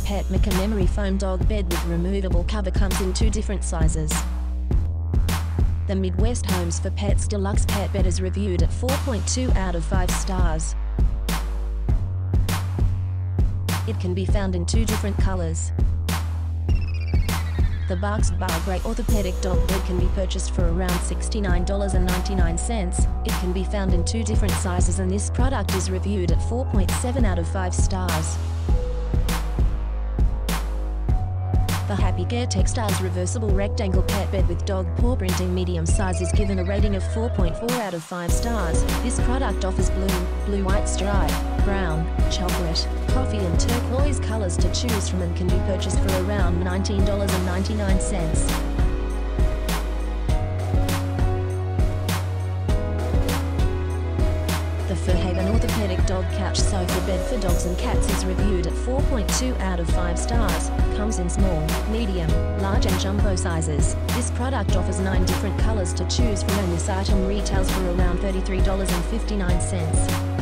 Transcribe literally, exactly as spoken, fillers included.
Pet Mica Memory Foam Dog Bed with removable cover comes in two different sizes. The Midwest Homes for Pets Deluxe Pet Bed is reviewed at four point two out of five stars. It can be found in two different colors. The Barks Bar Grey Orthopedic Dog Bed can be purchased for around sixty-nine dollars and ninety-nine cents. It can be found in two different sizes, and this product is reviewed at four point seven out of five stars. The Happy Care Textiles Reversible Rectangle Pet Bed with Dog Paw Printing medium size is given a rating of four point four out of five stars. This product offers blue, blue-white stripe, brown, chocolate, coffee and turquoise colors to choose from and can be purchased for around nineteen dollars and ninety-nine cents. The Furhaven Orthopedic Dog Couch Sofa Bed for Dogs and Cats is reviewed at four point two out of five stars. Comes in small, medium, large and jumbo sizes. This product offers nine different colors to choose from, and this item retails for around thirty-three dollars and fifty-nine cents.